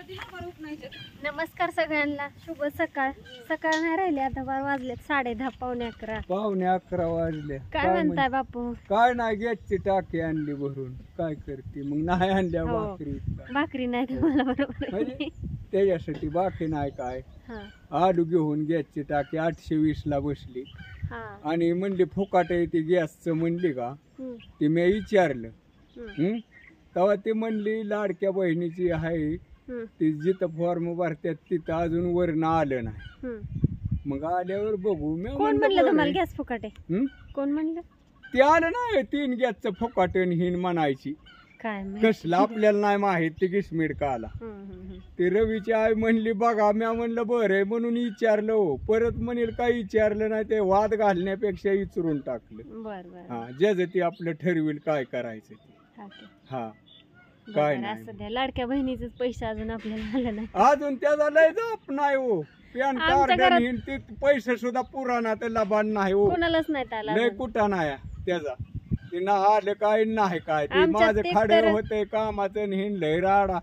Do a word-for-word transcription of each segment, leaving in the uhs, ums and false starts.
नमस्कार सगळ्यांना, शुभ सकाळ. सकाळ नाही राहिले आता, बारा वाजलेत, साडे दहा पावणे अकरा पावणे अकरा वाजले. काय म्हणताय बापू? काय नाही, गॅसची टाकी आणली भरून. काय करते मग? नाही आणल्या हो. भाकरी भाकरी नाही तुम्हाला बरोबर आहे. म्हणजे त्याच्यासाठी बाकी नाही काय. हा आलू घेऊन गॅसची टाकी आठशे वीस ला बसली हा आणि म्हणली फुकाट येते गॅसचं म्हणली का. हम्म, ते मी विचारलं हम्म, हम्म तेव्हा ती म्हणली लाडक्या बहिणीची आहे, हम्म, ती जिथं फॉर्म भरतात तिथं अजून वरनं आलं नाही. हम्म. मग आल्यावर बघू. मी कोण म्हणलं म्हणलं बरं. तुम्हाला गॅस फुकट आहे? हम्म? कोण म्हणलं? ते आलं नाही, तीन गॅसचं फुकाटन हिन म्हणायची. काय माहिती? कसलं आपल्याला नाही माहित ते किसमिड का आला. हम्म, हम्म, हम्म. ते रवीची आई म्हणली बघा. मी म्हणलं बरं आहे म्हणून विचारलं. हो परत म्हणेल काही विचारलं नाही, ते वाद घालण्यापेक्षा विचारून टाकलं. बर बर हा ज्याचं ते आपलं ठरविल काय करायचं ते. हा की. हा काय बरं, नाही. असं द्या. लाडक्या बहिणीच पैसे अजून आपल्याला आलं नाही. अजून त्याचा लय जाप नाही हो. पॅन आमच्या कार्ड घरात- हिन ते पैसे सुद्धा पुराणा तर लबान नाही हो. कोणालाच नाही आला लय अजून. कुठं नाही त्याचा. ते ना आलं काय नाही काय. ते आमच्यात माझं ते खाड तर- होतंय कामाचं हिन लय राडा.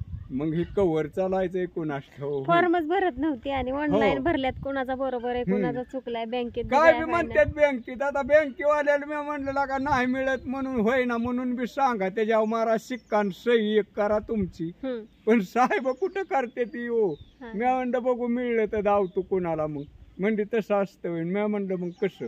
मग ही कवर चालायचंय कुणास ठाऊक. फॉर्मच भरत नव्हती आणि ऑनलाईन हो. भरल्यात. कोणाचा बरोबर आहे, कोणाचा चुकलाय, बँकेत काय द्या, बी काय म्हणतात बँकेत. आता बँकेवाल्याला मी म्हणलं का नाही मिळत म्हणून होय ना म्हणून बी सांगा त्याच्यावर मारा शिक्का आणि सही एक करा तुमची. नाही. हम्म. पण साहेब कुठं करते ती हो. हा. मी म्हणलं बघू मिळलं तर दाव तू कोणाला. मग म्हणजे तसं असतं होईल. मी म्हणलं मग कसं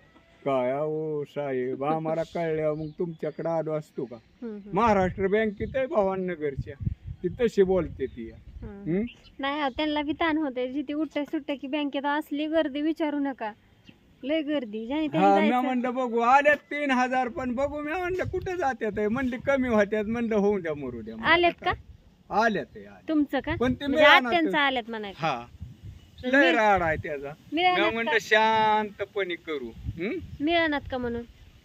काय हो साहेब आम्हाला कळल्यावर मग तुमच्याकडे आलो असतो का. हम्म, हम्म. महाराष्ट्र बँकेत आहे भवाननगरच्या, ती तशी बोलते ती. हम्म. हम्म? नाही, त्यांना बी ताण होते. जिथे उठ्या सुट्ट्या की बँकेत असली गर्दी विचारू नका. लय गर्दी. ज्याने त्याने हा मी जायचं. म्हणलं बघू आल्यात तीन हजार पण बघू. मी म्हणलं कुठं जात्यात म्हणली कमी होत्यात. म्हणलं होऊ द्या मरू द्या. आलेत का आल्यात आहे, आल्यात. तुमचं का? पण ते म्हणजे मिळालं आत्यांचं तर- आल्यात म्हणायचं. हा लय राड आहे त्याचा. मी मिळणार म्हणलं का? शांतपणे करू. हम्म? मिळणार का म्हणून?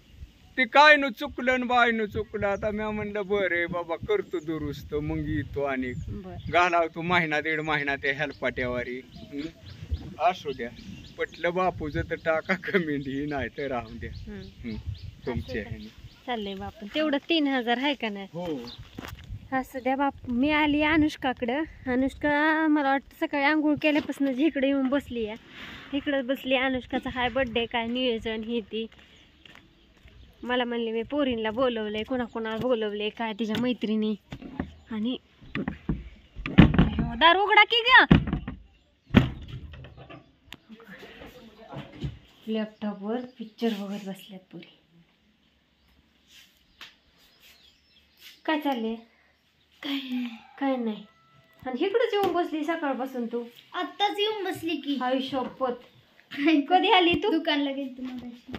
ते काय न चुकलं न बाय न चुकलं. आता मी म्हणलं बरं बाबा करतो दुरुस्त. मग येतो आणि बर. घालावतो महिना दीड महिना त्या हेलपाट्यावारी. हम्म? असू द्या. पटलं बापूचं तर टाका कमी नाही तर राहून द्या. हम्म. हम्म. तुमच्या ह्याने. चाललंय बापू. तेवढं तीन हजार आहे का नाही? हो असं द्या बापू. मी आली अनुष्काकडं. अनुष्का मला वाटतं सकाळी आंघोळ केल्यापासून इकडे येऊन बसली आहे. इकडं बसली. अनुष्काचा हाय बड्डे, काय नियोजन ही ती. मला म्हणले मी पोरींला बोलवलंय, कोणाकोणाला बोलवलंय काय तिच्या मैत्रिणी. आणि दार उघडा की ग. लॅपटॉपवर पिक्चर बघत बसल्यात पोरी. काय चाललंय? काय नाही. आणि इकडेच येऊन बसली सकाळपासून तू. आत्ताच येऊन बसली की. हाय शपथ. कधी आली तू? दुकानला गेली तुम्हाला.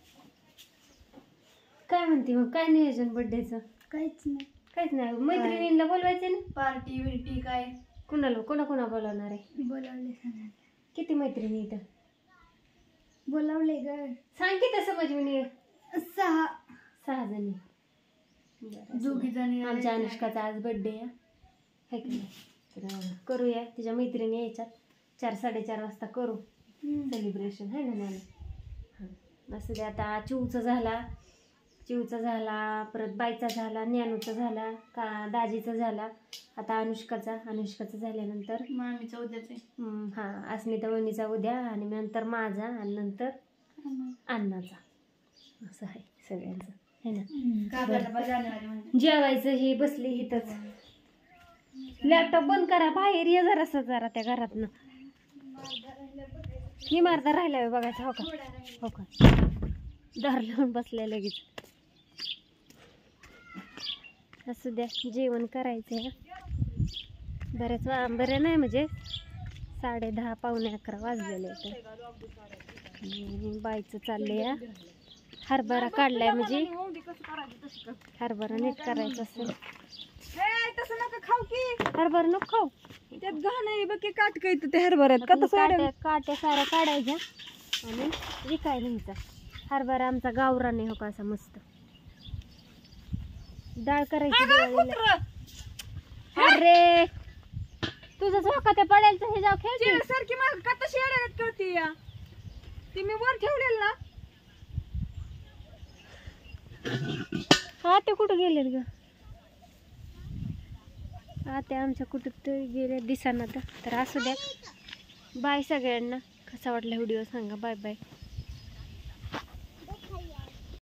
काय म्हणते मग? काय नियोजन बर्थडेचं? काहीच नाही. काहीच नाही. मैत्रिणींना बोलवायचं ना. पार्टी बिर्टी काय कुणाला कोणा कोणा बोलवणार आहे? बोलावले सांगा. किती मैत्रिणी इथं? बोलावले ग. सांग की तसं म्हणजे. सहा सहा जणी. बरं, दोघी जणी आमच्या अनुष्काचा आज बर्थडे आहे. है की नाही? तर करूया. तिच्या मैत्रिणी यायच्यात. चार साडेचार वाजता करू सेलिब्रेशन. आहे ना मला. हां असं दे. आता चिवचा झाला, चिवचा झाला, परत बाईचा झाला, ज्ञानूचा झाला, का दाजीचा झाला, आता अनुष्काचा. अनुष्काचा झाल्यानंतर मामीचा उद्याचे. हां अस्मिता वहिनीचा उद्या, आणि नंतर माझा, आणि नंतर अण्णाचा. असं आहे सगळ्यांचं. है ना? जेवायचं. हे बसली इथंच. लॅपटॉप बंद करा. बाहेर ये जरासं जरा त्या घरातनं. इमारता राहिला बघायचं. हो का? हो का? दार लावून बसल्या लगेच. असू द्या. जेवण करायचंय. बऱ्याच वा बरं नाही म्हणजे साडे दहा पावणे अकरा वाजलेले तर बाईचं चाललंय या. हरभरा काढलाय म्हणजे हरभरा नीट करायचं असेल. तसं नका खाऊ की. हरभरा नको खाऊ. त्यात घाण आहे बघ की. काट काय त्या हरभऱ्यात का तसं काट्या काट्या साऱ्या काढायच्या आणि विकायला न्यायचा. हरभरा आमचा गावरान आहे. हो का? असा मस्त डाळ करायची दिवाळीला. अरे तुझं झोका त्या पडायचं हे जाऊ खेळ सारखी माग का तशी अडगत करते या. ती मी वर ठेवलेल ना. हा ते कुठं गेलेत ग? आता आमच्या कुठं तरी गेल्या दिसांना तर तर असू द्या. बाय सगळ्यांना. कसा वाटला व्हिडिओ सांगा. Bye bye.